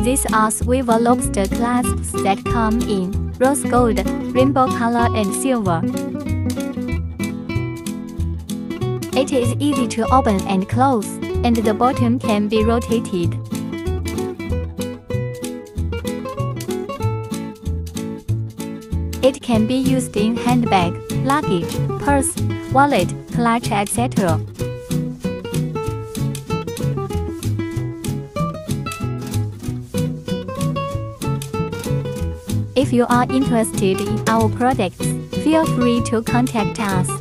These are Swivel Lobster clasps that come in rose gold, rainbow color and silver. It is easy to open and close, and the bottom can be rotated. It can be used in handbag, luggage, purse, wallet, clutch, etc. If you are interested in our products, feel free to contact us.